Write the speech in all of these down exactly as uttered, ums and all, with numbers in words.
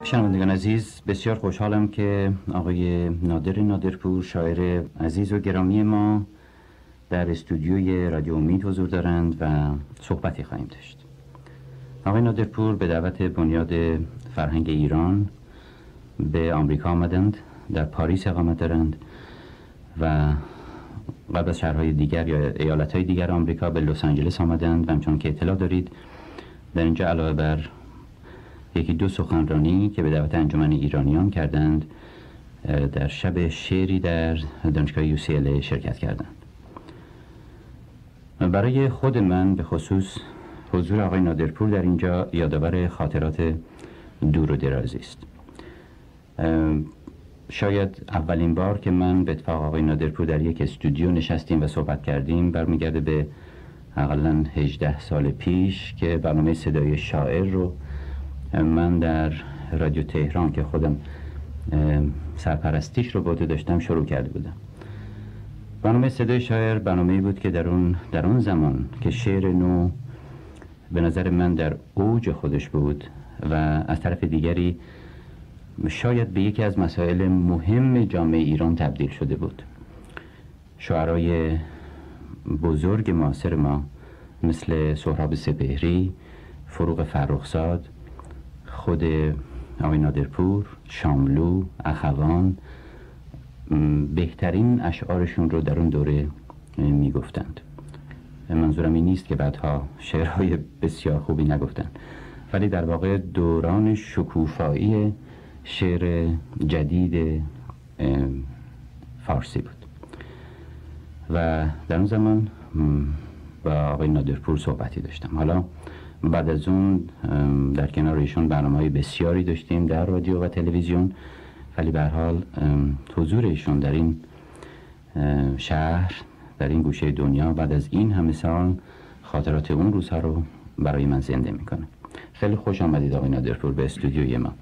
شنوندگان عزیز، بسیار خوشحالم که آقای نادر نادرپور، شاعر عزیز و گرامی ما، در استودیوی رادیو امید حضور دارند و صحبتی خواهیم داشت. آقای نادرپور به دعوت بنیاد فرهنگ ایران به آمریکا آمدند، در پاریس اقامت دارند و قبل از شهرهای دیگر یا ایالتهای دیگر آمریکا به لس آنجلس آمدند و همچون که اطلاع دارید در اینجا علاوه بر یکی دو سخنرانی که به دعوت انجمن ایرانیان کردند، در شب شعری در دانشگاه یو سی ال ای شرکت کردند. برای خود من به خصوص حضور آقای نادرپور در اینجا یادآور خاطرات دور و درازی است. شاید اولین بار که من به اتفاق آقای نادرپور در یک استودیو نشستیم و صحبت کردیم برمیگرده به حداقل هجده سال پیش که برنامه صدای شاعر رو من در رادیو تهران که خودم سرپرستیش رو با عهده داشتم شروع کرده بودم. برنامه صدای شاعر برنامه‌ای بود که در اون در اون زمان که شعر نو به نظر من در اوج خودش بود و از طرف دیگری شاید به یکی از مسائل مهم جامعه ایران تبدیل شده بود. شاعرای بزرگ معاصر ما مثل سهراب سپهری، فروغ فرخزاد، خود آقای نادرپور، شاملو، اخوان بهترین اشعارشون رو در اون دوره می گفتند. منظورم این نیست که بعدها شعرهای بسیار خوبی نگفتند، ولی در واقع دوران شکوفایی شعر جدید فارسی بود و در اون زمان با آقای نادرپور صحبتی داشتم. حالا بعد از اون در کنار ایشون برنامه‌های بسیاری داشتیم در رادیو و تلویزیون، ولی به هر حال حضور ایشون در این شهر، در این گوشه دنیا بعد از این همه سال خاطرات اون روزها رو برای من زنده میکنه. خیلی خوش آمدید آقای نادرپور به استودیوی ما.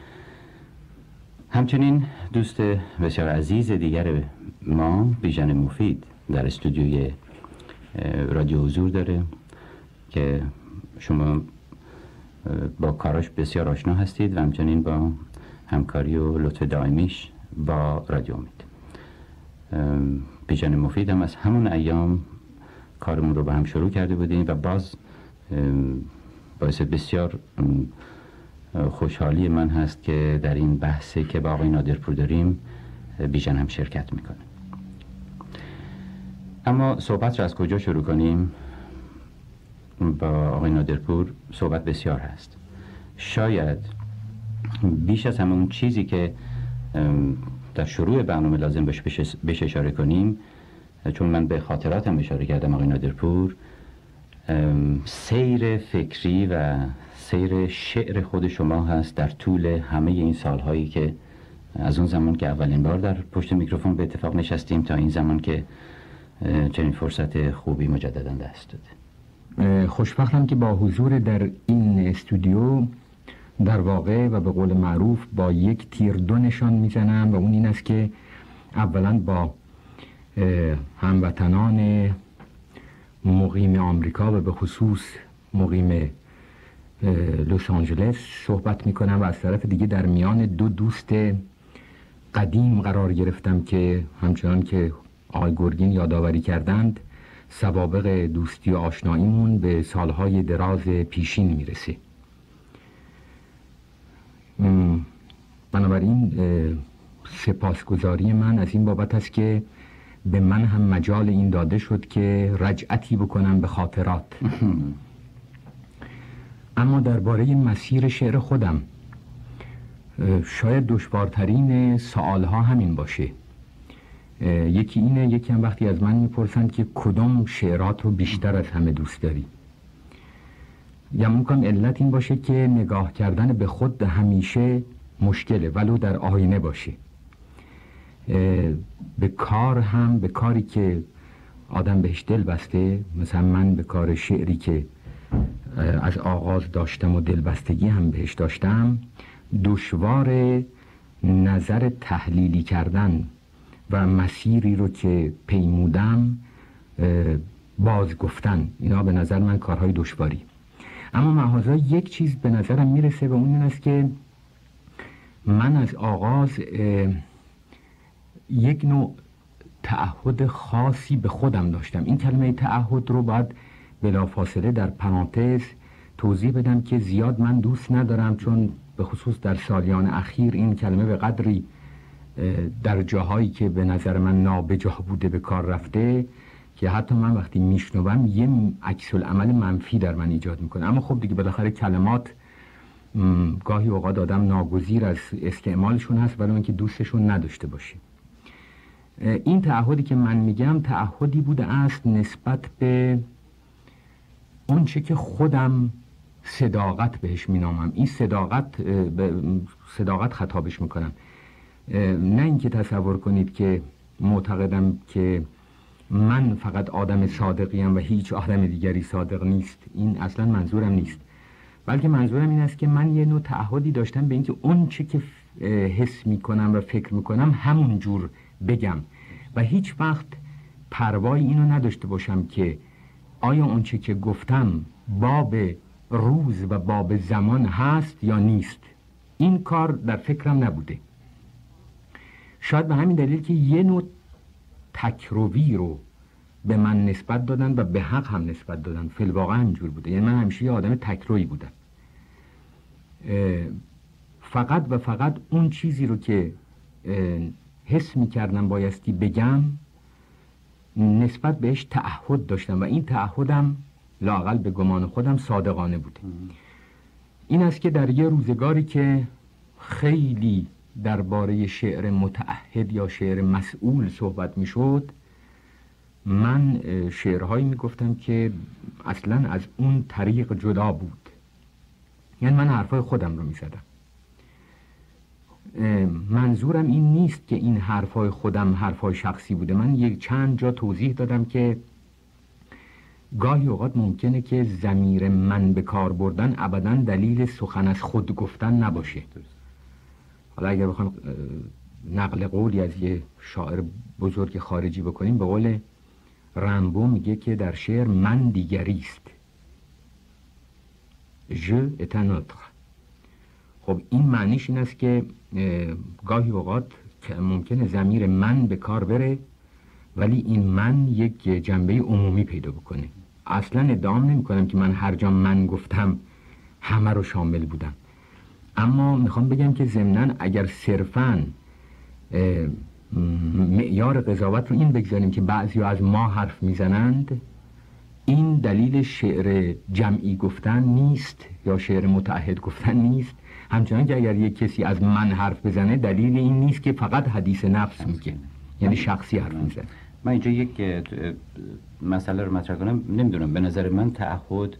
همچنین دوست بسیار عزیز دیگر ما، بیژن مفید، در استودیوی رادیو حضور داره که شما با کاراش بسیار آشنا هستید و همچنین با همکاری و لطف دائمیش با رادیو امید. بیژن مفید هم از همون ایام کارمون رو با هم شروع کرده بودیم و باز باعث بسیار خوشحالی من هست که در این بحثی که با آقای نادرپور داریم بیژن هم شرکت میکنه. اما صحبت رو از کجا شروع کنیم؟ با آقای نادرپور صحبت بسیار هست. شاید بیش از همون چیزی که در شروع برنامه لازم بهش بهش اشاره کنیم، چون من به خاطراتم اشاره کردم آقای نادرپور، سیر فکری و سیر شعر خود شما هست در طول همه این سالهایی که از اون زمان که اولین بار در پشت میکروفون به اتفاق نشستیم تا این زمان که چنین فرصت خوبی مجددا دست داده. خوشبختم که با حضور در این استودیو در واقع و به قول معروف با یک تیر دو نشان میزنم و اون این است که اولا با هموطنان مقیم آمریکا و به خصوص مقیم لس آنجلس صحبت میکنم و از طرف دیگه در میان دو دوست قدیم قرار گرفتم که همچنان که آقای گرگین یادآوری کردند سوابق دوستی و آشناییمون به سالهای دراز پیشین میرسه. بنابراین سپاسگزاری من از این بابت است که به من هم مجال این داده شد که رجعتی بکنم به خاطرات. اما درباره مسیر شعر خودم شاید دشوارترین سوالها همین باشه. یکی اینه، یکی هم وقتی از من میپرسند که کدام شعرات رو بیشتر از همه دوست داری. یا ممکن علت این باشه که نگاه کردن به خود همیشه مشکله، ولو در آینه باشه. به کار هم، به کاری که آدم بهش دل بسته، مثلا من به کار شعری که از آغاز داشتم و دلبستگی هم بهش داشتم، دشوار نظر تحلیلی کردن و مسیری رو که پیمودم باز گفتن، اینا به نظر من کارهای دشواری. اما محاذا یک چیز به نظرم میرسه و اون این است که من از آغاز یک نوع تعهد خاصی به خودم داشتم. این کلمه تعهد رو باید بلافاصله در پرانتز توضیح بدم که زیاد من دوست ندارم، چون به خصوص در سالیان اخیر این کلمه به قدری در جاهایی که به نظر من نابجا بوده به کار رفته که حتی من وقتی میشنوم یه عکس العمل منفی در من ایجاد میکنه. اما خب دیگه بالاخره کلمات گاهی اوقات آدم ناگزیر از استعمالشون هست ولی اینکه دوستشون نداشته باشه. این تعهدی که من میگم تعهدی بوده است نسبت به اون چه که خودم صداقت بهش مینامم. این صداقت صداقت خطابش میکنم، نه اینکه تصور کنید که معتقدم که من فقط آدم صادقیم و هیچ آدم دیگری صادق نیست. این اصلا منظورم نیست، بلکه منظورم این است که من یه نوع تعهدی داشتم به اینکه اون چه که حس میکنم و فکر میکنم همون جور بگم و هیچ وقت پروای اینو نداشته باشم که آیا اون چه که گفتم باب روز و باب زمان هست یا نیست. این کار در فکرم نبوده. شاید به همین دلیل که یه نوع تکروی رو به من نسبت دادن و به حق هم نسبت دادن. فی الواقع اینجور بوده. یعنی من همیشه یه آدم تکرویی بودم. فقط و فقط اون چیزی رو که حس می‌کردم بایستی بگم نسبت بهش تعهد داشتم و این تعهدم لااقل به گمان خودم صادقانه بوده. این است که در یه روزگاری که خیلی درباره شعر متعهد یا شعر مسئول صحبت میشد، من شعرهایی میگفتم که اصلا از اون طریق جدا بود. یعنی من حرفای خودم رو میزدم. منظورم این نیست که این حرفای خودم حرفای شخصی بوده. من یک چند جا توضیح دادم که گاهی اوقات ممکنه که ضمیر من به کار بردن ابداً دلیل سخن از خود گفتن نباشه. حالا اگر بخوام نقل قولی از یه شاعر بزرگ خارجی بکنیم، به قول رامبو میگه که در شعر من دیگری است. je est un autre. خب این معنیش این است که گاهی اوقات ممکنه ضمیر من به کار بره ولی این من یک جنبه عمومی پیدا بکنه. اصلا ادعا نمی کنم که من هر جا من گفتم همه رو شامل بودم، اما میخوام بگم که ضمناً اگر صرفاً معیار قضاوت رو این بگذاریم که بعضی از ما حرف میزنند، این دلیل شعر جمعی گفتن نیست یا شعر متعهد گفتن نیست. همچنان که اگر یک کسی از من حرف بزنه دلیل این نیست که فقط حدیث نفس میگه، یعنی شخصی حرف میزنه. من اینجا یک مسئله رو مطرح کنم. نمیدونم، به نظر من تعهد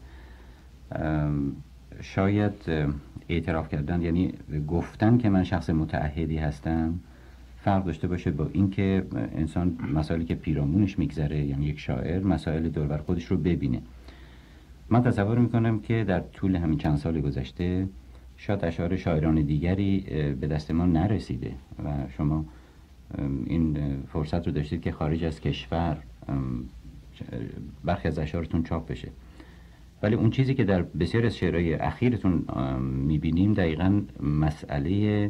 شاید اعتراف کردن، یعنی گفتن که من شخص متعهدی هستم، فرق داشته باشه با اینکه انسان مسائلی که پیرامونش میگذره، یعنی یک شاعر مسائل دور بر خودش رو ببینه. من تصور میکنم که در طول همین چند سال گذشته شاید اشعار شاعران دیگری به دست ما نرسیده و شما این فرصت رو داشتید که خارج از کشور برخی از اشعارتون چاپ بشه، ولی اون چیزی که در بسیار از شعرهای اخیرتون میبینیم دقیقاً مسئله،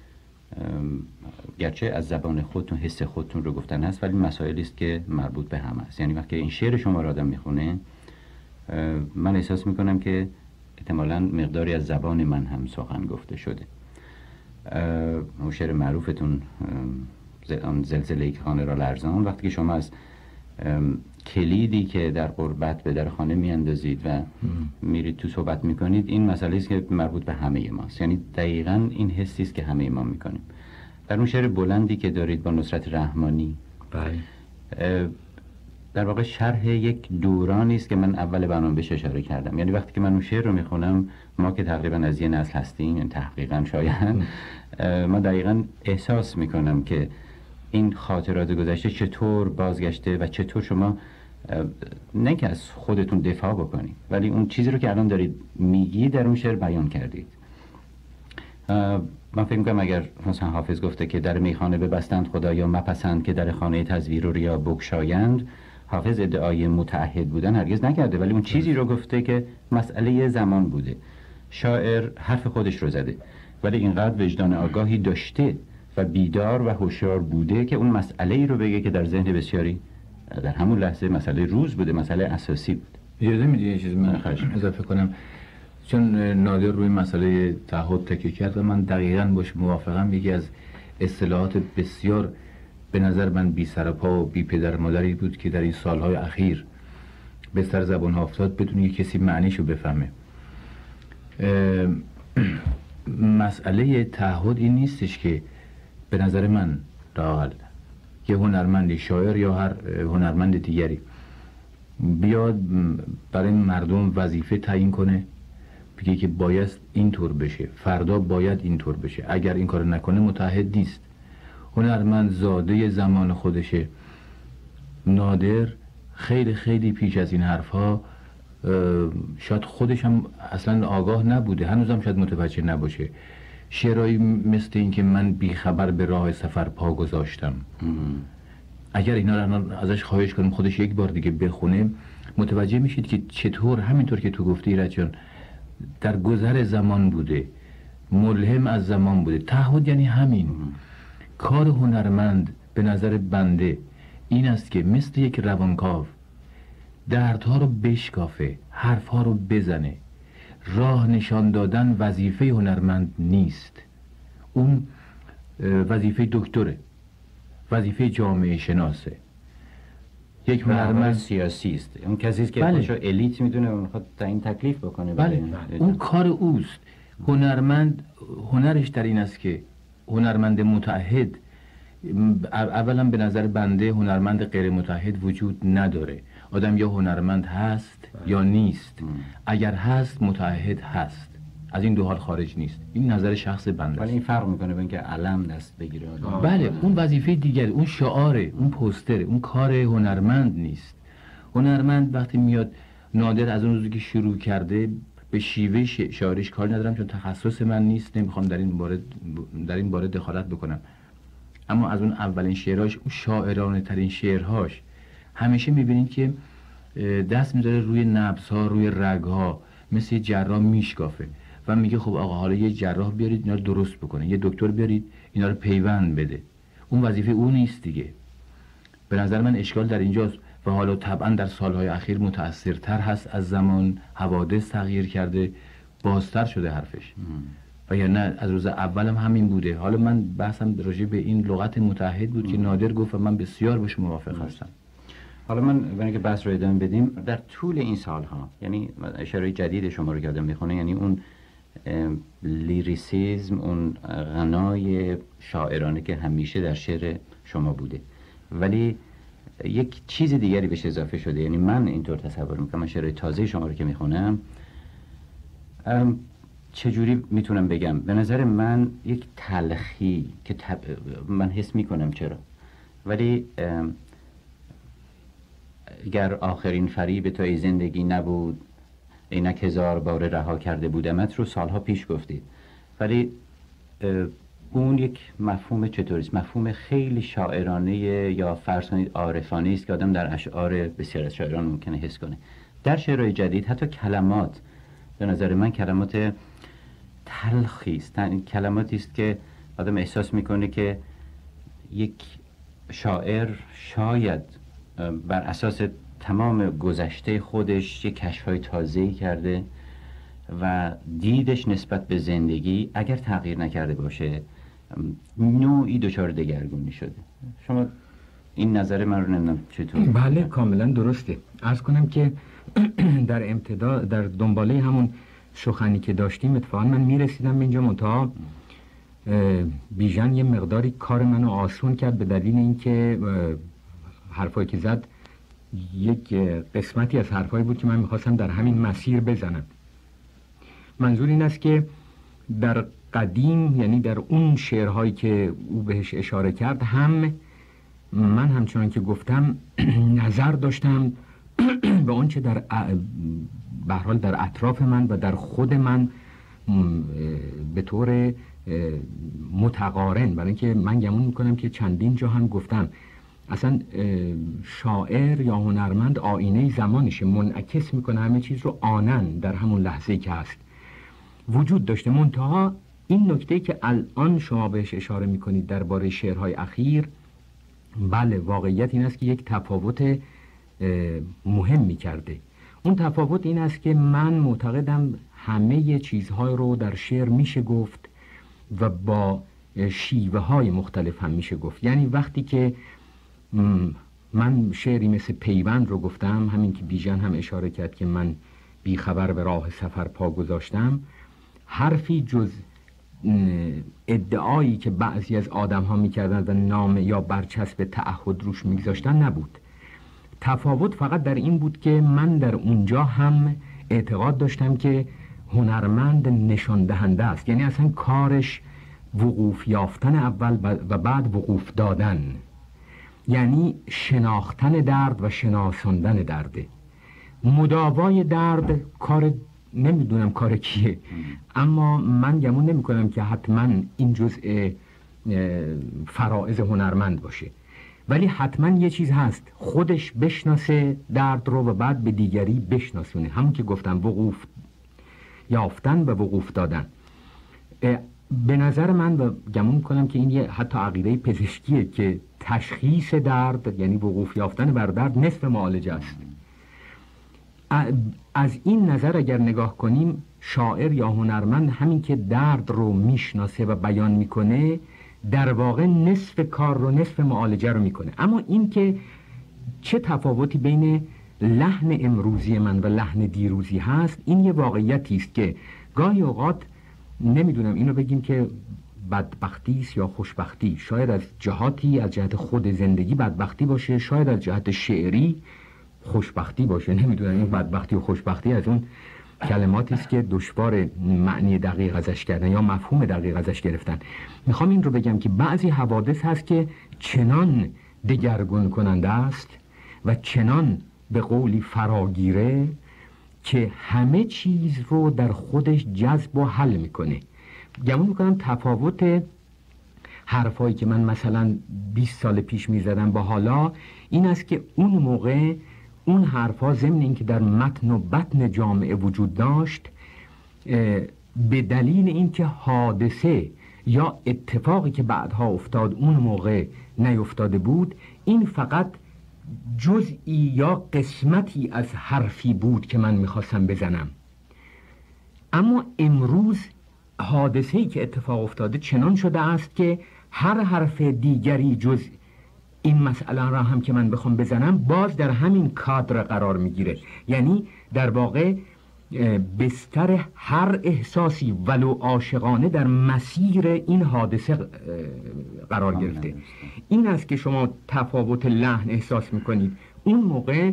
گرچه از زبان خودتون حس خودتون رو گفتن هست، ولی مسائلی است که مربوط به هم است. یعنی وقتی این شعر شما رو آدم میخونه، من احساس میکنم که احتمالاً مقداری از زبان من هم سخن گفته شده. اون شعر معروفتون آن زلزله که خانه را لرزان، وقتی که شما از کلیدی که در غربت به در خانه میاندازید و میرید تو صحبت میکنید، این مسئله است که مربوط به همه ماست. یعنی دقیقاً این حسی است که همه ما میکنیم. در اون شعر بلندی که دارید با نصرت رحمانی، بله، در واقع شرح یک دورانی است که من اول برنامه بهش اشاره کردم. یعنی وقتی که من اون شعر رو میخونم، ما که تقریبا از یه نسل هستیم، یعنی تحقیقاً شاید ما دقیقاً احساس میکنم که این خاطرات گذشته چطور بازگشته و چطور شما نه که از خودتون دفاع بکنید، ولی اون چیزی رو که الان دارید میگی در اون شعر بیان کردید. من فکر میکنم اگر مثلا حافظ گفته که در میخانه ببستند خدایا مپسند که در خانه تزویر و ریا بگشایند، حافظ ادعای متعهد بودن هرگز نکرده، ولی اون چیزی رو گفته که مسئله زمان بوده. شاعر حرف خودش رو زده. ولی اینقدر وجدان آگاهی داشته و بیدار و هوشیار بوده که اون مسئله ای رو بگه که در ذهن بسیاری در همون لحظه مسئله روز بوده، مسئله اساسی بود. اجازه میدی یه چیزی من اضافه کنم؟ چون نادر روی مسئله تعهد تکیه کرد و من دقیقاً باش موافقم. یکی از اصطلاحات بسیار به نظر من بی سر پا و بی پدر مادری بود که در این سالهای اخیر به سر زبان ها افتاد بدون یک کسی معنیشو بفهمه. مسئله تعهد این نیستش که به نظر من لااقل یه هنرمند شاعر یا هر هنرمند دیگری بیاد برای مردم وظیفه تعیین کنه، بگه که باید اینطور بشه، فردا باید اینطور بشه، اگر این کار نکنه متعهد نیست. هنرمند زاده زمان خودشه. نادر خیلی خیلی پیش از این حرفها شاید خودش هم اصلا آگاه نبوده، هنوزم شاید متوجه نباشه. شعرهایی مثل این که من بیخبر به راه سفر پا گذاشتم، اگر اینا رو ازش خواهش کنیم خودش یک بار دیگه بخونه متوجه میشید که چطور همینطور که تو گفتی ایرج جان در گذر زمان بوده، ملهم از زمان بوده. تعهد یعنی همین. کار هنرمند به نظر بنده این است که مثل یک روانکاو دردها رو بشکافه، حرفها رو بزنه. راه نشان دادن وظیفه هنرمند نیست، اون وظیفه دکتره، وظیفه جامعه شناسه. یک هنرمند سیاسی است، اون کسی است که بله. خودشو الیت میدونه و میخواد تعیین تکلیف بکنه. بله. بله. اون کار اوست. هنرمند هنرش در این است که هنرمند متعهد، اولا به نظر بنده هنرمند غیر متعهد وجود نداره. آدم یا هنرمند هست یا نیست. اگر هست متعهد هست، از این دو حال خارج نیست. این نظر شخص بنده است. ولی این فرق میکنه با اینکه علم دست بگیره. بله، اون وظیفه دیگره، اون شعاره، اون پوستره، اون کار هنرمند نیست. هنرمند وقتی میاد، نادر از اون روزی که شروع کرده به شیوه شعریش کار ندارم چون تخصص من نیست، نمیخوام در این باره در این باره دخالت بکنم، اما از اون اولین شعرهاش، اون شاعرانه ترین شعرهاش، همیشه میبینید که دست میذاره روی نبض‌ها، روی رگ‌ها، مثل یه جراح میشکافه و میگه خب آقا حالا یه جراح بیارید اینا رو درست بکنه، یه دکتر بیارید اینا رو پیوند بده. اون وظیفه اون نیست دیگه. به نظر من اشکال در اینجاست و حالا طبعا در سالهای اخیر متأثرتر هست از زمان، حوادث تغییر کرده، بازتر شده حرفش. و یا نه از روز اولم هم همین بوده. حالا من بحثم راجع به این لغت متعهد بود که نادر گفت و من بسیار باش موافق هستم. حالا من برای اینکه بحث رو ادامه بدیم، در طول این سالها، یعنی اشاره جدید شما رو که آدم میخونه، یعنی اون لیریسیزم، اون غنای شاعرانه که همیشه در شعر شما بوده، ولی یک چیز دیگری بهش اضافه شده. یعنی من اینطور تصور میکنم، من شعر تازه شما رو که میخونم، چجوری میتونم بگم، به نظر من یک تلخی که تب... من حس میکنم چرا، ولی اگر آخرین فریب تو ای زندگی نبود، اینک هزار بار رها کرده بودمت رو سالها پیش گفتید، ولی اون یک مفهوم چطوریست؟ مفهوم خیلی شاعرانه یا فرض کنید عارفانه است که آدم در اشعار بسیار از شاعران ممکنه حس کنه. در شعرهای جدید حتی کلمات، به نظر من کلمات تلخی است، کلماتی است که آدم احساس میکنه که یک شاعر شاید بر اساس تمام گذشته خودش یک کشف‌های تازه‌ای کرده و دیدش نسبت به زندگی اگر تغییر نکرده باشه نوعی دچار دگرگونی شده. شما این نظر من رو نمیدونم چطور؟ بله کاملا درسته. عرض کنم که در امتدا در دنباله همون سخنی که داشتیم اتفاقا من میرسیدم به اینجا، منتها بیژن یه مقداری کار منو آسون کرد به دلیل اینکه حرفایی که زد یک قسمتی از حرفایی بود که من میخواستم در همین مسیر بزنم. منظور این است که در قدیم، یعنی در اون شعرهایی که او بهش اشاره کرد، هم من همچنان که گفتم نظر داشتم به اون چه در به هر حال در اطراف من و در خود من به طور متقارن، برای اینکه من گمون میکنم که چندین جا هم گفتم اصلا شاعر یا هنرمند آینه زمانشه، منعکس میکنه همه چیز رو آنن در همون لحظه که هست وجود داشته. منتها این نکته که الان شما بهش اشاره میکنید درباره شعرهای اخیر، بله واقعیت این است که یک تفاوت مهمی کرده. اون تفاوت این است که من معتقدم همه چیزهای رو در شعر میشه گفت و با شیوه های مختلف هم میشه گفت. یعنی وقتی که من شعری مثل پیوند رو گفتم، همین که بیژن هم اشاره کرد که من بیخبر به راه سفر پا گذاشتم، حرفی جز ادعایی که بعضی از آدم ها میکردن و نام یا برچسب تعهد روش میگذاشتن نبود. تفاوت فقط در این بود که من در اونجا هم اعتقاد داشتم که هنرمند نشان دهنده است، یعنی اصلا کارش وقوف یافتن اول و بعد وقوف دادن، یعنی شناختن درد و شناساندن درده. مداوای درد کار نمیدونم کار کیه، اما من گمون نمی کنم که حتما این جزء فرائض هنرمند باشه، ولی حتما یه چیز هست، خودش بشناسه درد رو و بعد به دیگری بشناسونه. همون که گفتم وقوف یافتن و وقوف دادن. به نظر من و گمون کنم که این یه حتی عقیده پزشکیه که تشخیص درد یعنی وقوف یافتن بر درد نصف معالجه است. از این نظر اگر نگاه کنیم، شاعر یا هنرمند همین که درد رو میشناسه و بیان میکنه در واقع نصف کار رو، نصف معالجه رو میکنه. اما این که چه تفاوتی بین لحن امروزی من و لحن دیروزی هست، این یه واقعیتی است که گاهی اوقات نمیدونم اینو بگیم که بدبختی است یا خوشبختی، شاید از جهاتی از جهت خود زندگی بدبختی باشه، شاید از جهت شعری خوشبختی باشه. نمیدونم این بدبختی و خوشبختی از اون کلماتی است که دشوار معنی دقیق ازش کردن یا مفهوم دقیق ازش گرفتن. میخوام این رو بگم که بعضی حوادث هست که چنان دگرگون کننده است و چنان به قولی فراگیره که همه چیز رو در خودش جذب و حل میکنه. گمون میکنم تفاوت حرفایی که من مثلا بیست سال پیش میزدم با حالا این است که اون موقع اون حرفا ضمن اینکه در متن و بطن جامعه وجود داشت، به دلیل اینکه حادثه یا اتفاقی که بعدها افتاد اون موقع نیفتاده بود، این فقط جزئی یا قسمتی از حرفی بود که من میخواستم بزنم. اما امروز حادثه‌ای که اتفاق افتاده چنان شده است که هر حرف دیگری جز این مسئله را هم که من بخوام بزنم باز در همین کادر قرار میگیره. یعنی در واقع بستر هر احساسی ولو عاشقانه در مسیر این حادثه قرار گرفته. این است که شما تفاوت لحن احساس میکنید. اون موقع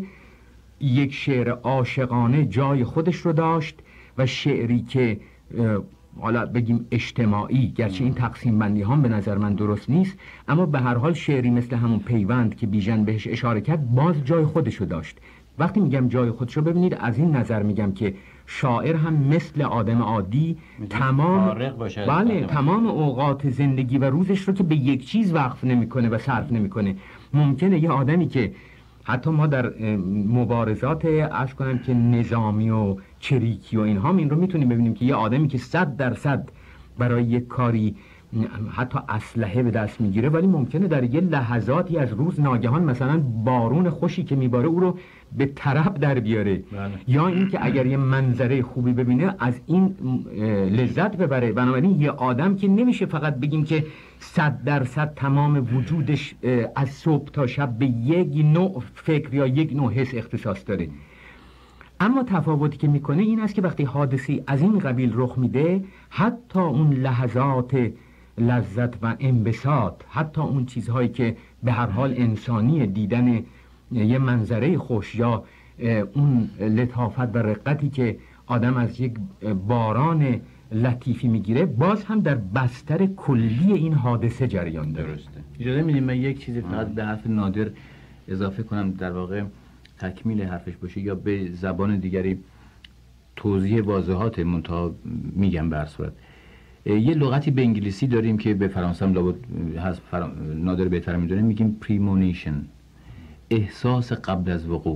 یک شعر عاشقانه جای خودش رو داشت و شعری که حالا بگیم اجتماعی، گرچه این تقسیم بندی هم به نظر من درست نیست، اما به هر حال شعری مثل همون پیوند که بیژن بهش اشاره کرد باز جای خودشو داشت. وقتی میگم جای خودشو، ببینید از این نظر میگم که شاعر هم مثل آدم عادی تمام بله تمام اوقات زندگی و روزش رو که به یک چیز وقف نمیکنه و صرف نمیکنه. ممکنه یه آدمی که حتی ما در مبارزات عرض کنم که نظامی و چریکی و اینها این رو میتونیم ببینیم که یه آدمی که صد درصد برای یک کاری حتی اسلحه به دست میگیره، ولی ممکنه در یه لحظاتی از روز ناگهان مثلا بارون خوشی که میباره او رو به طرب در بیاره، بله. یا اینکه اگر یه منظره خوبی ببینه از این لذت ببره. بنابراین یه آدم که نمیشه فقط بگیم که صد درصد تمام وجودش از صبح تا شب به یک نوع فکر یا یک نوع حس اختصاص داره. اما تفاوتی که میکنه این است که وقتی حادثی از این قبیل رخ میده، حتی اون لحظات لذت و انبساط، حتی اون چیزهایی که به هر حال انسانی، دیدن یه منظره خوش یا اون لطافت و رقتی که آدم از یک باران لطیفی میگیره، باز هم در بستر کلی این حادثه جریان داره. درسته. اجازه میدیم من یک چیزی فقط به حرف نادر اضافه کنم، در واقع تکمیل حرفش باشه یا به زبان دیگری توضیح واضحات منتها میگم. به هر صورت یه لغتی به انگلیسی داریم که به فرانسه هم لابد هست، فران... نادر بهتر میدونه، میگیم پریمونیشن، احساس قبل از وقوع.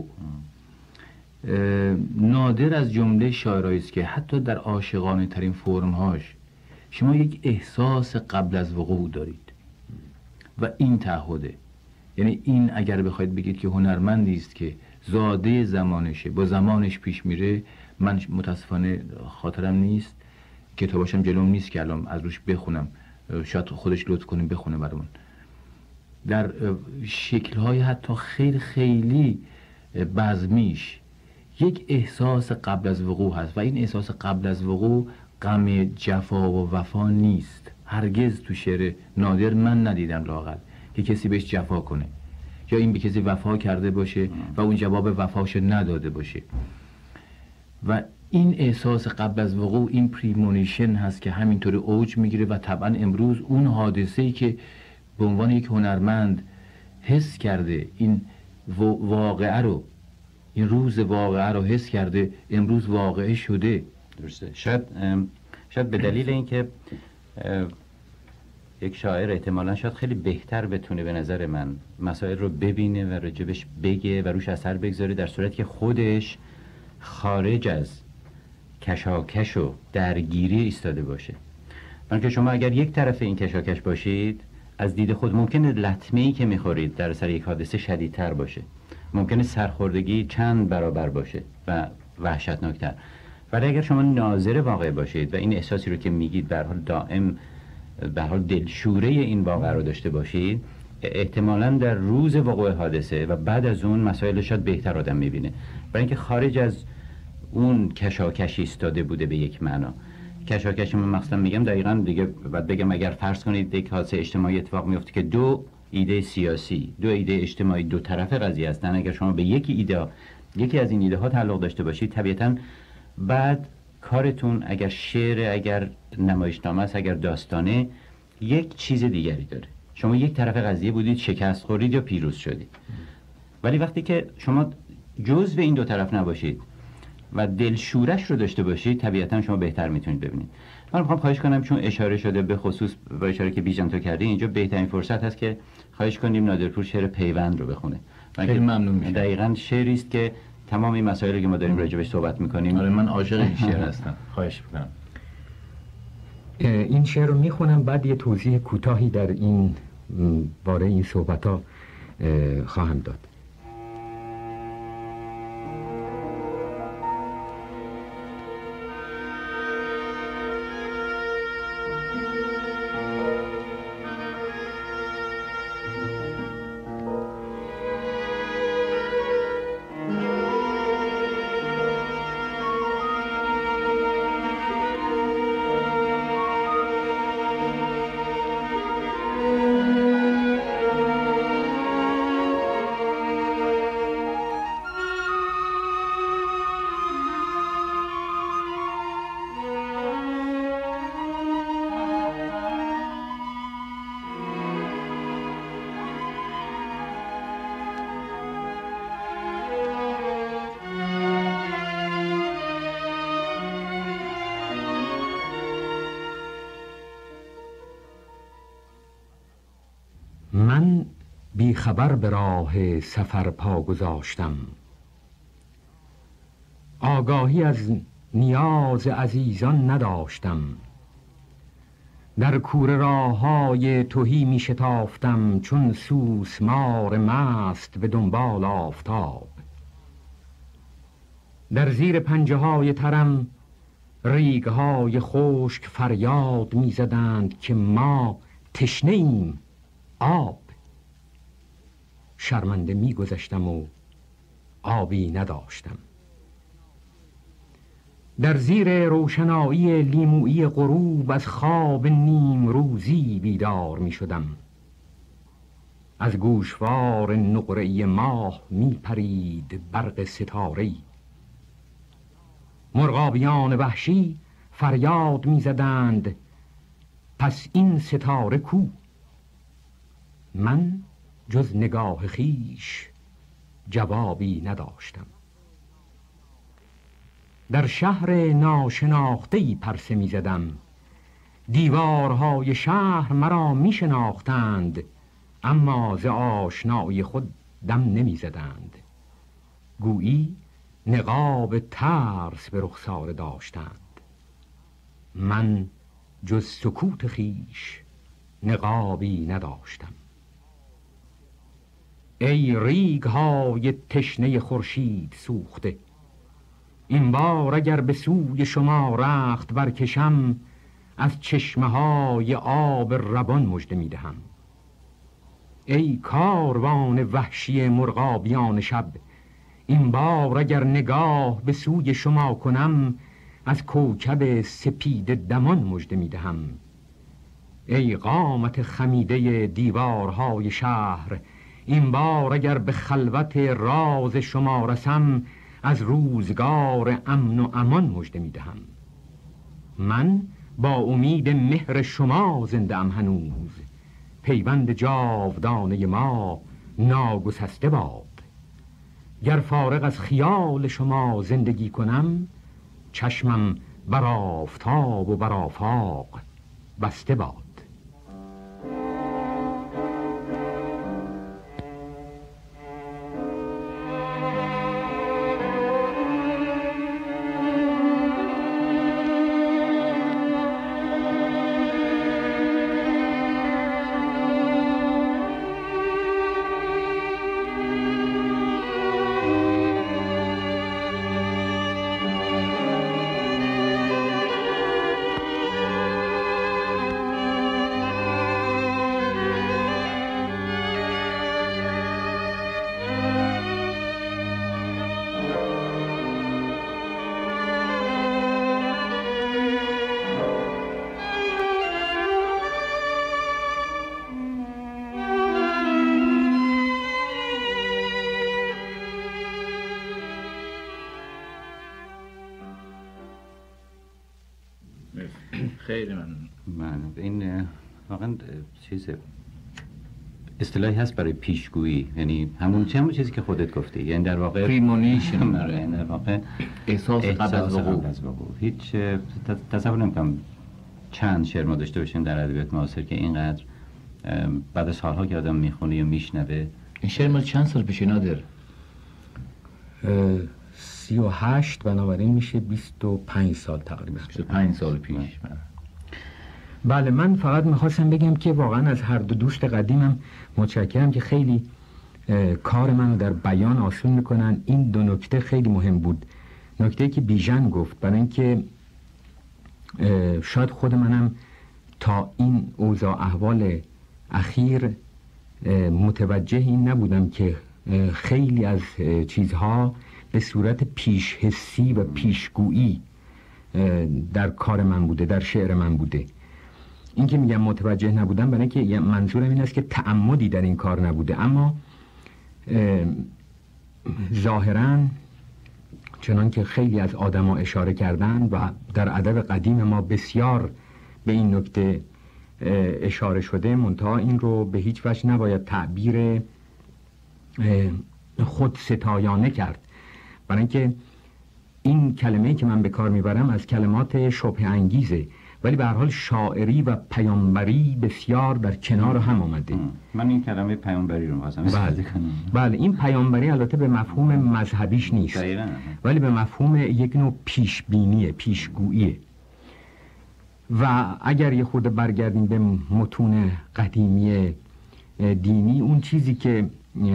نادر از جمله شاعرایی است که حتی در عاشقانه ترین فرمهاش شما یک احساس قبل از وقوع دارید و این تعهده. یعنی این اگر بخواید بگید که هنرمندی است که زاده زمانشه، با زمانش پیش میره، من متاسفانه خاطرم نیست، کتاباشم جلوم نیست که الان از روش بخونم، شاید خودش لطف کنیم بخونه برامون. در شکل‌های حتی خیلی خیلی بزمیش یک احساس قبل از وقوع هست و این احساس قبل از وقوع غم جفا و وفا نیست. هرگز تو شعر نادر من ندیدم لااقل که کسی بهش جفا کنه یا این به کسی وفا کرده باشه و اون جواب وفاشو نداده باشه. و این احساس قبل از وقوع، این پریمونیشن هست که همینطور اوج میگیره و طبعا امروز اون حادثه‌ای که به عنوان یک هنرمند حس کرده، این واقعه رو، این روز واقعه رو حس کرده، امروز واقعه شده. درسته. شاید شاید به دلیل اینکه یک شاعر احتمالاً شاید خیلی بهتر بتونه به نظر من مسائل رو ببینه و راجبش بگه و روش اثر بگذاره، در صورتی که خودش خارج از کشاکش و درگیری ایستاده باشه. برای که شما اگر یک طرف این کشاکش باشید، از دید خود ممکنه لطمه‌ای که میخورید در سر یک حادثه شدیدتر باشه، ممکنه سرخوردگی چند برابر باشه و وحشتناکتر. ولی اگر شما ناظر واقع باشید و این احساسی رو که میگید به هر حال دائم به هر حال دلشوره این واقعه رو داشته باشید، احتمالاً در روز وقوع حادثه و بعد از اون مسائل شاید بهتر آدم میبینه، برای اینکه خارج از اون کشاکش ایستاده بوده به یک معنا. کشاکش من مقصدم میگم دقیقاً دیگه بعد بگم اگر فرض کنید یک حادثه اجتماعی اتفاق میفته که دو ایده سیاسی، دو ایده اجتماعی، دو طرف قضیه هستن، اگر شما به یکی ایده یکی از این ایده ها تعلق داشته باشید، طبیعتاً بعد کارتون اگر شعر، اگر نمایشنامه است، اگر داستانه، یک چیز دیگری داره. شما یک طرف قضیه بودید، شکست خوردید یا پیروز شدید. ولی وقتی که شما جزء این دو طرف نباشید و دلشورش رو داشته باشید، طبیعتاً شما بهتر میتونید ببینید. من میخوام خواهش کنم، چون اشاره شده به خصوص با اشاره که بیژن تو کردی، اینجا بهترین فرصت هست که خواهش کنیم نادرپور شعر پیوند رو بخونه. خیلی ممنون میشم. دقیقاً شعری است که تمام این مسائلی که ما داریم راجع بهش صحبت میکنیم. آره من عاشق این شعر هستم. خواهش میکنم. این شعر رو میخونم، بعد یه توضیح کوتاهی در این باره این صحبت‌ها خواهم داد. من بی خبر به راه سفر پا گذاشتم، آگاهی از نیاز عزیزان نداشتم. در کوره راه‌های تهی می شتافتم، چون سوسمار مست به دنبال آفتاب. در زیر پنجه های ترم ریگ‌های خشک فریاد می زدند که ما تشنه ایم آب. شرمنده می گذشتم و آبی نداشتم. در زیر روشنایی لیمویی غروب از خواب نیم روزی بیدار می شدم. از گوشوار نقره‌ای ماه می پرید برق ستاره‌ای. مرغابیان وحشی فریاد می زدند پس این ستاره کو؟ من جز نگاه خیش جوابی نداشتم. در شهر ناشناخته‌ای پرسه می زدم. دیوارهای شهر مرا می شناختند، اما ز آشنایی خود دم نمی زدند. گویی نقاب ترس به رخساره داشتند. من جز سکوت خیش نقابی نداشتم. ای ریگ های تشنه خورشید سوخته، این بار اگر به سوی شما رخت برکشم، از چشمه های آب روان مژده میدهم. ای کاروان وحشی مرغابیان شب، این بار اگر نگاه به سوی شما کنم، از کوکب سپید دمان مژده میدهم. ای قامت خمیده دیوارهای شهر، این بار اگر به خلوت راز شما رسم، از روزگار امن و امان مژده میدهم. من با امید مهر شما زنده ام هنوز، پیوند جاودانه ما ناگسسته باد. گر فارغ از خیال شما زندگی کنم، چشمم بر آفتاب و بر آفاق بسته باد. خیلی ممنون. من این واقعا چیز اصطلاحی هست برای پیشگویی، یعنی همون چه همون چیزی که خودت گفتی، یعنی در واقع پریمونیشن، در واقع احساس قبل از وقوع. هیچ تصور نمی‌کنم چند شعر ما داشته باشیم در ادبیات معاصر که اینقدر بعد از سالها که آدم میخونه یا میشنوه. این شعر مال چند سال پیش نادر؟ سی و هشت، بنابراین میشه بیست و پنج سال تقریبا. بیست و پنج سال پیش. بله، من فقط میخواستم بگم که واقعا از هر دو دوست قدیمم متشکرم که خیلی کار منو در بیان آسون میکنن. این دو نکته خیلی مهم بود. نکته که بیژن گفت، برای اینکه شاید خود منم تا این اوضاع احوال اخیر متوجه این نبودم که خیلی از چیزها به صورت پیش حسی و پیشگویی در کار من بوده، در شعر من بوده. این که میگم متوجه نبودم برای اینکه منظورم این است که تعمدی در این کار نبوده، اما ظاهراً چنان که خیلی از آدما اشاره کردن و در ادب قدیم ما بسیار به این نکته اشاره شده، منتها این رو به هیچ وجه نباید تعبیر خود ستایانه کرد، برای اینکه این کلمه‌ای که من به کار میبرم از کلمات شبه انگیزه، ولی به هر حال شاعری و پیامبری بسیار در کنار هم آمده. من این کلمه پیامبری رو می‌خواستم استفاده کنم. بله، این پیامبری البته به مفهوم مذهبیش نیست، ولی به مفهوم یک نوع پیشبینیه، پیشگوییه. و اگر یه خورده برگردیم به متون قدیمی دینی، اون چیزی که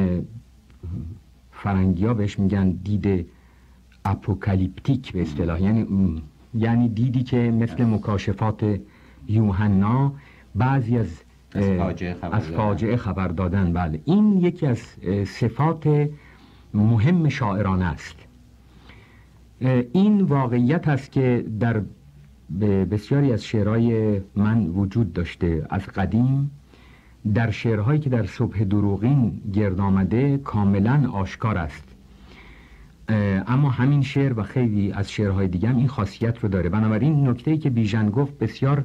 فرنگی‌ها بهش میگن دید اپوکالیپتیک به اصطلاح، یعنی یعنی دیدی که مثل مکاشفات یوحنا بعضی از از فاجعه خبر, از فاجعه خبر دادن. بله، این یکی از صفات مهم شاعرانه است. این واقعیت است که در بسیاری از شعرهای من وجود داشته از قدیم. در شعرهایی که در صبح دروغین گرد آمده کاملا آشکار است، اما همین شعر و خیلی از شعرهای دیگه هم این خاصیت رو داره. بنابراین نکته‌ای که بیژن گفت بسیار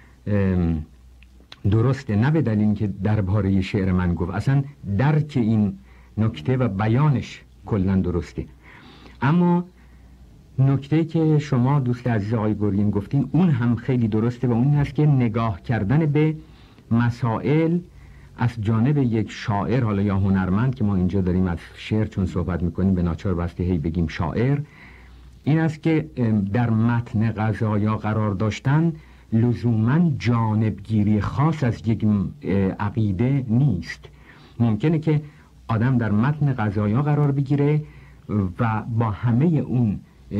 درسته، نه به دلیل که درباره شعر من گفت، اصلا درک این نکته و بیانش کلا درسته. اما نکته‌ای که شما دوست عزیز آقای گرگین گفتین اون هم خیلی درسته و اون این است که نگاه کردن به مسائل از جانب یک شاعر، حالا یا هنرمند، که ما اینجا داریم از شعر چون صحبت میکنیم به ناچار بسته هی بگیم شاعر، این است که در متن غزایا قرار داشتن لزوماً جانبگیری خاص از یک عقیده نیست. ممکنه که آدم در متن قضایا قرار بگیره و با همه اون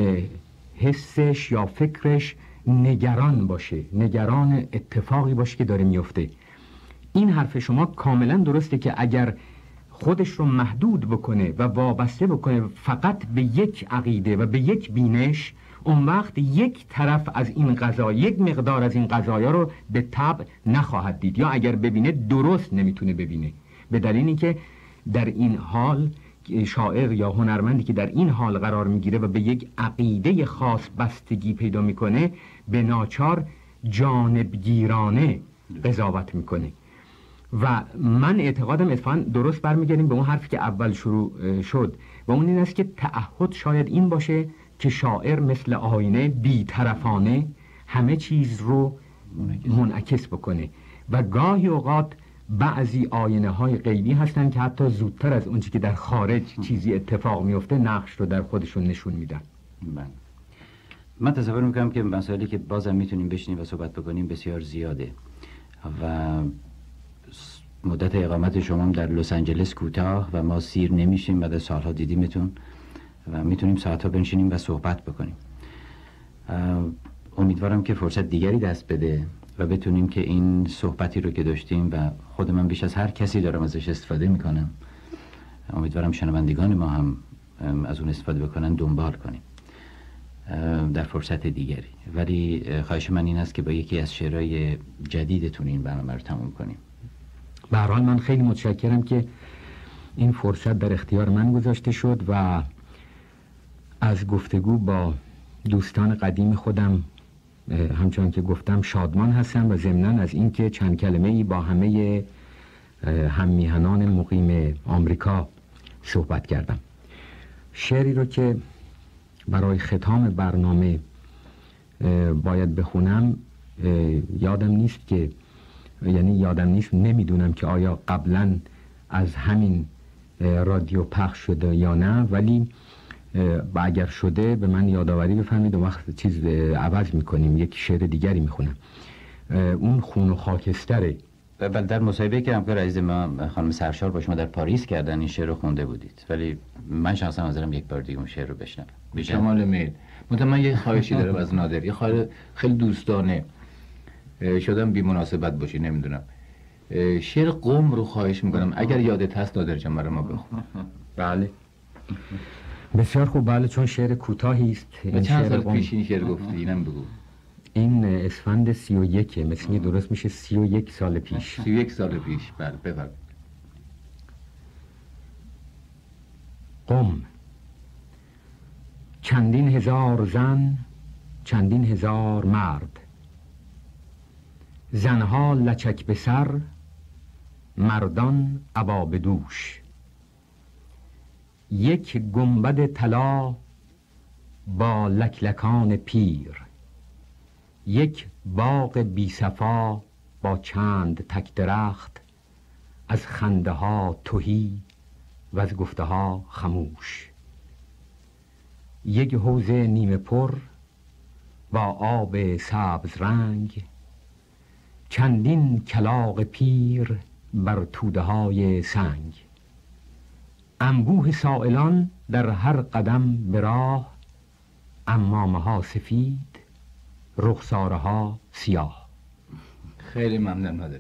حسش یا فکرش نگران باشه، نگران اتفاقی باشه که داره میفته. این حرف شما کاملا درسته که اگر خودش رو محدود بکنه و وابسته بکنه فقط به یک عقیده و به یک بینش، اون وقت یک طرف از این قضا، یک مقدار از این قضایا رو به طبع نخواهد دید، یا اگر ببینه درست نمیتونه ببینه، به دلیل اینکه در این حال شاعر یا هنرمندی که در این حال قرار میگیره و به یک عقیده خاص بستگی پیدا میکنه، به ناچار جانبگیرانه قضاوت میکنه. و من اعتقادم اتفاقا درست برمیگردیم به اون حرفی که اول شروع شد و اون این است که تعهد شاید این باشه که شاعر مثل آینه بی‌طرفانه همه چیز رو منعکس بکنه و گاهی اوقات بعضی آینه های غیبی هستن که حتی زودتر از اونچه که در خارج چیزی اتفاق میفته نقش رو در خودشون نشون میدن. من من تصور میکنم که مسائلی که بازم میتونیم بشینیم و صحبت بکنیم بسیار زیاده و مدت اقامت شما در لس آنجلس کوتاه و ما سیر نمیشیم، بعد سالها دیدیمتون و میتونیم ساعتها بنشینیم و صحبت بکنیم. امیدوارم که فرصت دیگری دست بده و بتونیم که این صحبتی رو که داشتیم و خود من بیش از هر کسی دارم ازش استفاده میکنم، امیدوارم شنوندگان ما هم از اون استفاده بکنن، دنبال کنیم در فرصت دیگری. ولی خواهش من این است که با یکی از شعرهای جدیدتون این برنامه رو تموم کنیم. به هر حال من خیلی متشکرم که این فرصت در اختیار من گذاشته شد و از گفتگو با دوستان قدیم خودم همچنان که گفتم شادمان هستم و ضمناً از اینکه چند کلمه‌ای با همه هممیهنان مقیم آمریکا صحبت کردم. شعری رو که برای ختام برنامه باید بخونم یادم نیست که یعنی یادم نیست نمیدونم که آیا قبلا از همین رادیو پخش شده یا نه، ولی و اگر شده به من یادآوری بفرمایید و وقت چیز عوض میکنیم، یک شعر دیگری میخونم. اون خون و خاکستره. بله، در مصاحبه که همکار عزیز ما خانم سرشار با شما در پاریس کردن این شعر رو خونده بودید، ولی من شخصا حاضرم یک بار دیگه اون شعر رو بشنوم. شمال میل. منتها من یه خواهشی دارم از نادر، یه خواهش خیلی دوستانه، شدم بی مناسبت باشی نمیدونم، شعر قم رو خواهش میکنم اگر یادت هست نادر جان برای ما بخون. بله بسیار خوب. بله چون شعر کوتاهی است. این چند سال پیش این شعر گفتی؟ اینم بگو. این اسفند سی و یکه، مثل که درست میشه سی و یک سال پیش. سی و یک سال پیش. بله بفرم. قم. چندین هزار زن، چندین هزار مرد، زنها لچک به سر، مردان عبا به دوش. یک گنبد طلا با لکلکان پیر، یک باغ بی صفا با چند تک درخت، از خنده ها تهی و از گفته ها خموش. یک حوض نیمه پر با آب سبز رنگ، چندین کلاغ پیر بر توده های سنگ. انبوه سائلان در هر قدم به راه، عمامه ها سفید، رخساره ها سیاه. خیلی ممنون نادر.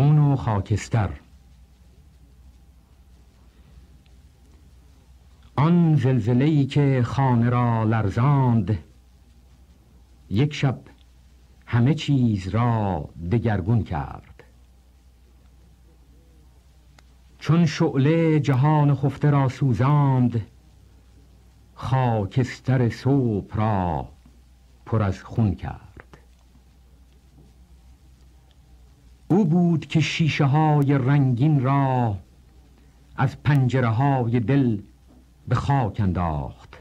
خون و خاکستر. آن زلزله‌ای که خانه را لرزاند، یک شب همه چیز را دگرگون کرد. چون شعله جهان خفته را سوزاند، خاکستر صبح را پر از خون کرد. او بود که شیشه های رنگین را از پنجره های دل به خاک انداخت.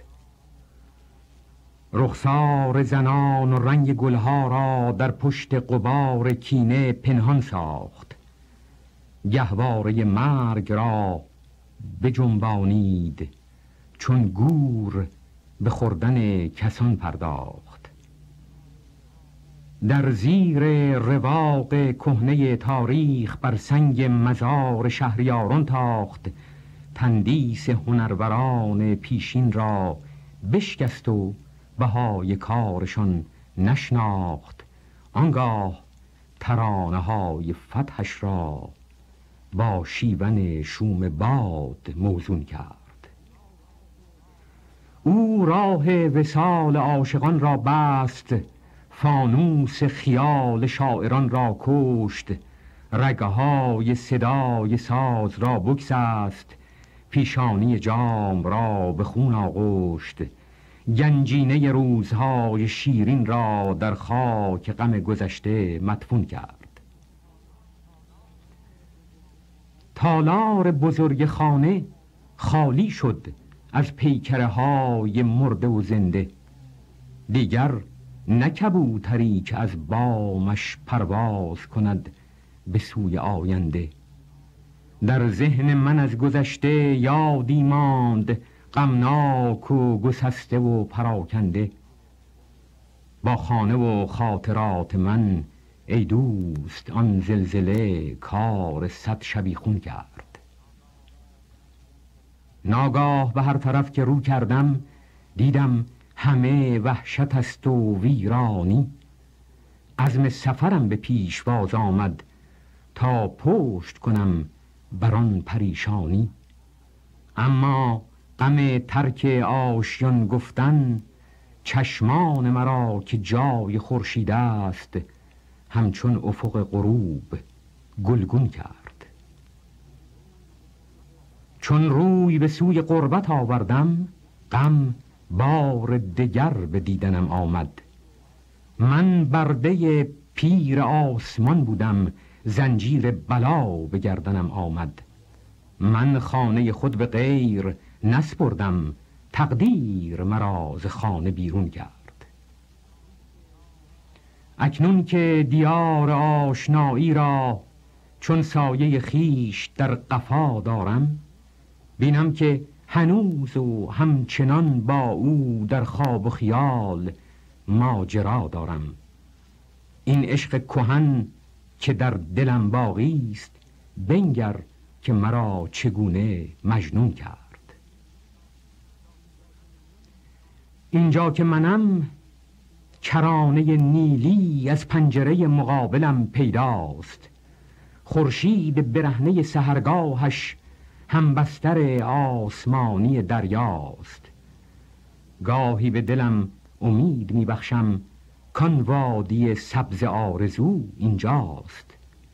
رخسار زنان و رنگ گلها را در پشت غبار کینه پنهان ساخت. گهواره مرگ را بجنبانید، چون گور به خوردن کسان پرداخت. در زیر رواق کهنه تاریخ بر سنگ مزار شهریاران تاخت. تندیس هنروران پیشین را بشکست و بهای کارشان نشناخت. آنگاه ترانه های فتحش را با شیون شوم باد موزون کرد. او راه وصال عاشقان را بست، فانوس خیال شاعران را کشت. رگه های صدای ساز را بگسست، پیشانی جام را به خون آغشت. گنجینه روزهای شیرین را در خاک غم گذشته مدفون کرد. تالار بزرگ خانه خالی شد از پیکره های مرده و زنده. دیگر نه کبوتری که از بامش پرواز کند به سوی آینده. در ذهن من از گذشته یادی ماند، غمناک و گسسته و پراکنده. با خانه و خاطرات من ای دوست آن زلزله کار صد شبیخون کرد. ناگاه به هر طرف که رو کردم دیدم همه وحشت است و ویرانی. عزم سفرم به پیشواز آمد تا پشت کنم بران پریشانی. اما غم ترک آشیان گفتن چشمان مرا که جای خورشید است همچون افق غروب گلگون کرد. چون روی به سوی غربت آوردم غم بار دگر به دیدنم آمد. من برده پیر آسمان بودم، زنجیر بلا به گردنم آمد. من خانه خود به غیر نسپردم، تقدیر مرا ز خانه بیرون کرد. اکنون که دیار آشنایی را چون سایه خیش در قفا دارم، بینم که هنوز و همچنان با او در خواب و خیال ماجرا دارم. این عشق کهن که در دلم باقی است، بنگر که مرا چگونه مجنون کرد. اینجا که منم کرانه نیلی از پنجره مقابلم پیداست. خورشید برهنه سحرگاهش همبستر آسمانی دریاست. گاهی به دلم امید میبخشم کان وادی سبز آرزو اینجاست.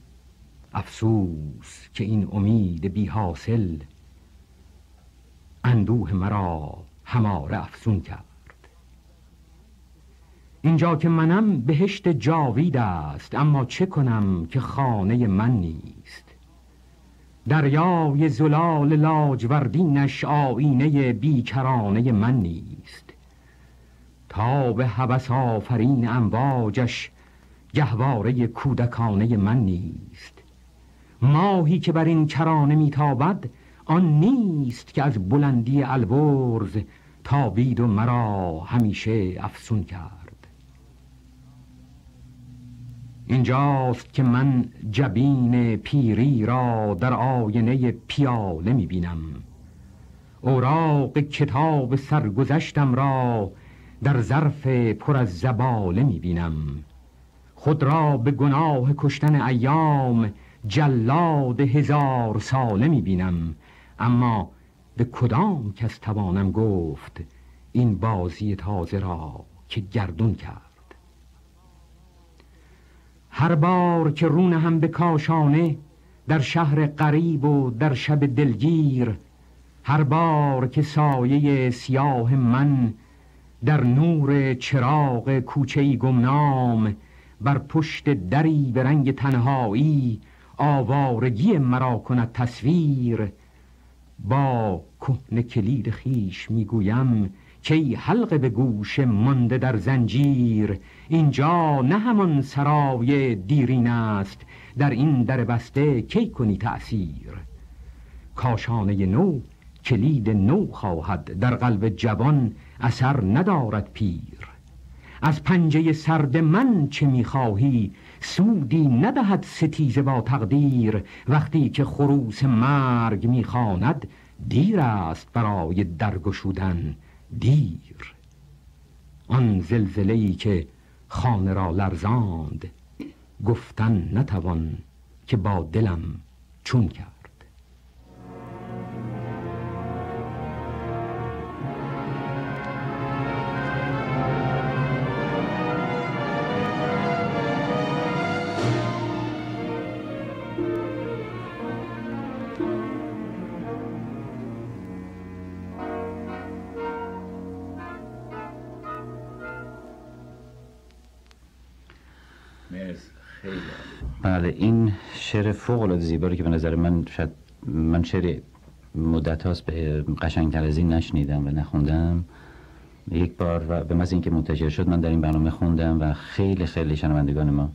افسوس که این امید بی حاصل اندوه مرا هماره افزون کرد. اینجا که منم بهشت جاوید است، اما چه کنم که خانه من نیست. دریای زلال لاجوردینش آینه بیکرانه من نیست. تا به هوس آفرین امواجش گهواره کودکانه من نیست. ماهی که بر این کرانه میتابد آن نیست که از بلندی البرز تابید و مرا همیشه افسون کرد. اینجاست که من جبین پیری را در آینه پیاله میبینم. اوراق کتاب سرگذشتم را در ظرف پر از زباله میبینم. خود را به گناه کشتن ایام جلاد هزار ساله میبینم، اما به کدام کس توانم گفت این بازی تازه را که گردون کرد. هر بار که رونه هم به کاشانه، در شهر غریب و در شب دلگیر، هر بار که سایه سیاه من در نور چراغ کوچه‌ای گمنام، بر پشت دری به رنگ تنهایی آوارگی مرا کند تصویر، با کهنه کلید خیش میگویم که ای حلقه به گوش مانده در زنجیر، اینجا نه همان سرای دیرین است، در این در بسته کی کنی تأثیر. کاشانه نو کلید نو خواهد، در قلب جوان اثر ندارد پیر. از پنجه سرد من چه میخواهی، سودی ندهد ستیزه با تقدیر. وقتی که خروس مرگ میخواند، دیر است برای درگشودن دیر. آن زلزله‌ای که خانه را لرزاند، گفتن نتوان که با دلم چون کرد. بله، این شعر فوق العاده زیبایی که به نظر من شاید من شعر مدت هاست به قشنگتر از این نشنیدم و نخوندم. یک بار و به محض اینکه منتشر شد من در این برنامه خوندم و خیلی خیلی شنوندگان ما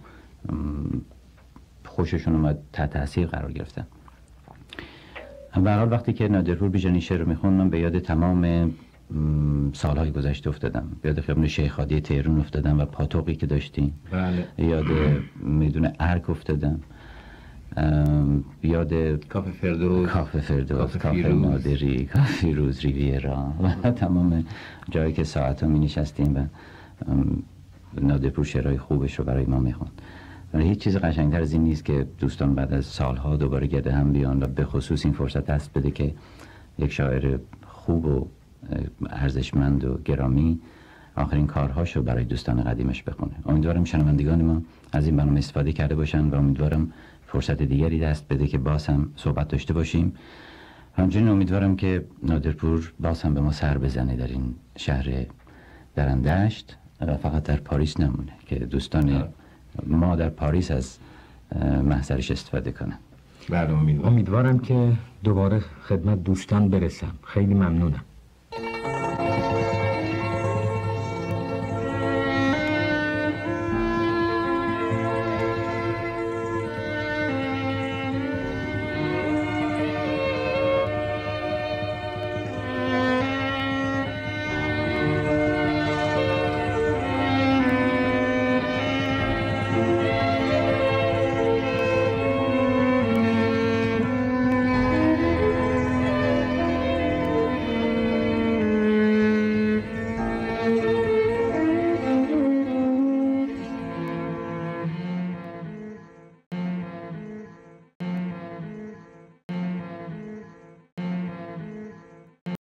خوششون اومد، تحت تاثیر قرار گرفتن. به هر حال وقتی که نادرپور بیژن شعر رو میخوند، من به یاد تمام سالهای گذشته افتادم، به یاد خیابون شیخ هادی تهران افتادم و پاتوقی که داشتیم. بله. یاد میدون ارک افتادم، یاد کافه فردوس، کافه فردوس، کافه مادری، کافه فیروز، ریویرا و تمام جایی که ساعت‌ها می نشستیم و نادرپور شعرهای خوبش رو برای ما میخوند. هیچ چیز قشنگتر از این نیست که دوستان بعد از سالها دوباره گرد هم بیان و به خصوص این فرصت دست بده که یک شاعر خوب و ارزشمند و گرامی آخرین کارهاشو برای دوستان قدیمش بخونه. امیدوارم شنوندگان ما از این برنامه استفاده کرده باشن و امیدوارم فرصت دیگری دست بده که باز هم صحبت داشته باشیم. همچنین امیدوارم که نادرپور باز هم به ما سر بزنه در این شهر درندشت و فقط در پاریس نمونه، که دوستان ما در پاریس از محضرش استفاده کنن. بله، امیدوارم. امیدوارم که دوباره خدمت دوستان برسم. خیلی ممنونم.